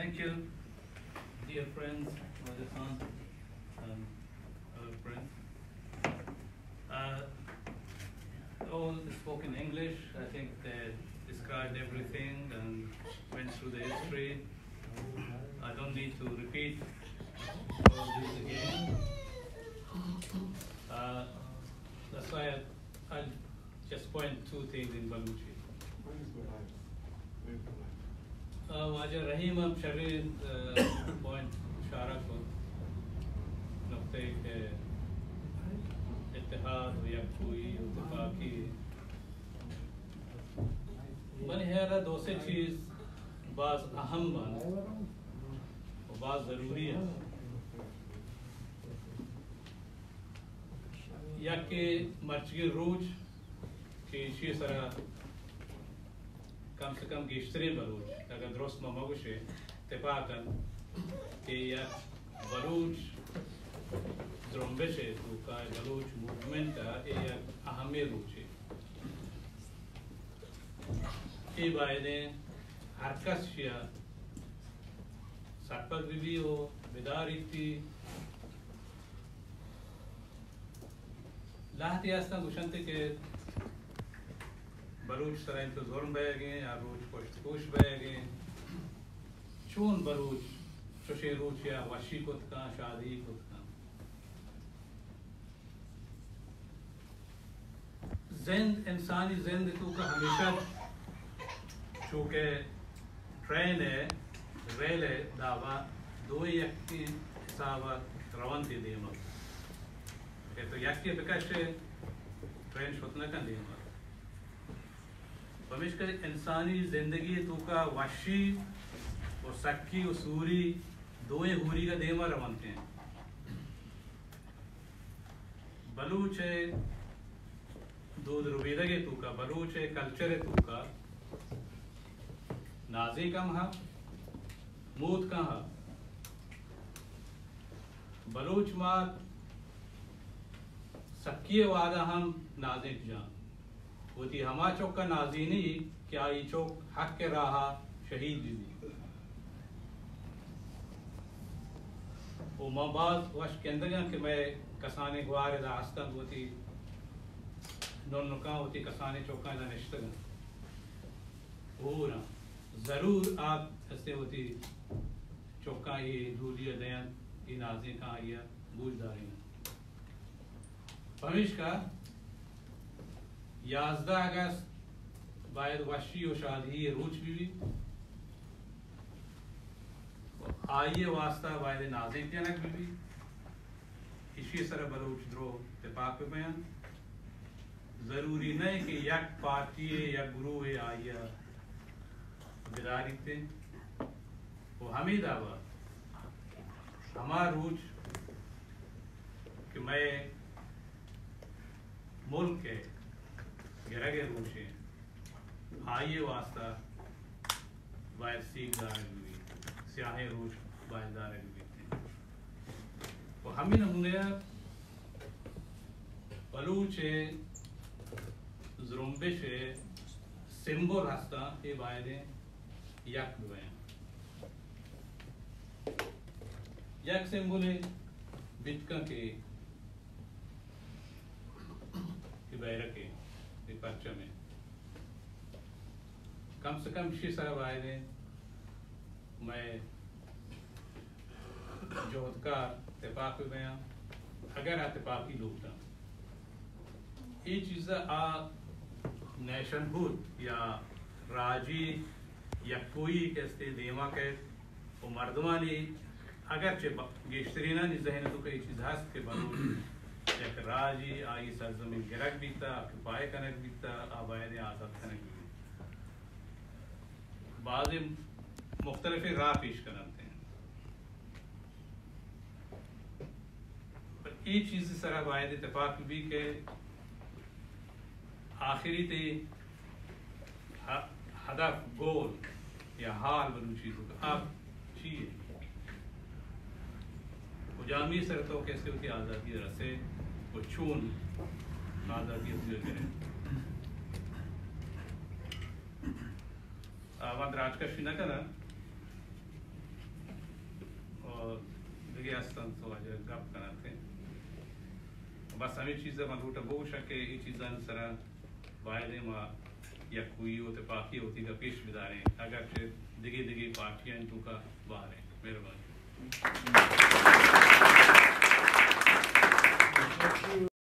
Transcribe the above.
Thank you, dear friends, Rajasan, and other friends. All spoke in English. I think they described everything and went through the history. I don't need to repeat all this again. That's why I'll just point two things in Baluchi. वाजह रहीम अब शरीर point इशारा को नुक्ते के इत्तेहाद या कोई इत्तेफाकी बने है दो से चीज़ बाज़ अहम बन और बाज़ ज़रूरी है या कि मर्चगी रूज की इसी तरह कम से कम गिश्तरी बलूच अगर दुरुस्त ममगुशे तेपाकन कि या बलूच ज़रुम्बेशे तो का बलूच मूवमेंट या अहमी रूचे ये बायने हरकत शिया सरपग भी हो बिदारीती लाहतियास्ता गुशंते के बलूच तरह तो ज़ोरन बैगे या रूच कोश बैगे चून बलूच चुशे रूच या वशी कुत्ता शादी कुत्ता जिंद इंसानी जिंद तो का हमेशा चूँकि ट्रेन है रेल है दावा दो यक्ति हिसाब रवंती देमक तो यक्ति बिकश ट्रेन शुतना का देमक पमिश कर इंसानी जिंदगी तो का वशी और सक्की और सूरी दो हूरी का देमा रवंते हैं बलूच है दूध रुबीदा के तू का बलूच है कल्चर है तू का नाजी कम हा मूत का हा बलूच मार सक्की वादा हम नाजिक जान होती हमा चौक का नाजीनी क्या ये चौक हक के रहा शहीद भी वो मबाज वश के अंदर कि मैं कसाने गुआर रास्ता होती नॉन नुका होती कसाने चौका ना निश्तगन हो ना ज़रूर आप ऐसे होती चौका ये दूरिया दयान ये नाजी का आया बूझदारी में भविष्य का 11 अगस्त बायद वशी और शादी रूच भी आइए वास्ता बायद नाज़िक जनक भी इसी तरह बलूच द्रो इत्तेफाक पे बयान ज़रूरी नहीं कि यक पार्टी या गुरु है आइया बिदारी थे वो हमी दावा हमारा रूच कि मैं मुल्क के गिरगे रूशे आइए वास्ता बायद सीखदार भी स्याहे रूश बायदार भी थे वो हमी नमूने बलूचे ज़रुम्बेशे सिंबल रास्ता ये बायदे यक दुआएं यक सिंबल बिटका के बैरक के पर्चा में कम से कम इसी तरह बायदे मैं जोहद का इत्तेफाक पे गया अगर इत्तेफाकी लूटता ये चीज़ आ नेशनहुड या राजी या कोई कैसे देमा के वो मर्दमानी अगर चे गेश्तरीना नि जहन तो कई चीज़ हस्त के बनो एक राजी आई सरजमीन गिरक बीता पाए कनक बीता आबाद आज़ाद कनक भी बाज़ मुख्तलिफ राह पेश करते हैं पर ये चीज़ सर आबाद इत्तेफाक भी के आखिरी ते हदफ गोल या हाल बनू चीज़ों का आप चाहिए जामी सर तो कैसे होती आज़ादी रसे वो चून आज़ादी करें आवाज राज का शिना करा और दिगे असतन तो आज गप करते बस हमें चीज़ें मलूट बहुत शक ये चीज़ां सरा वायदे मा या कोई होते पाकी होती का पेश बिदारे अगर दिगे दिगे पार्टियां तो का बाहर है मेहरबानी।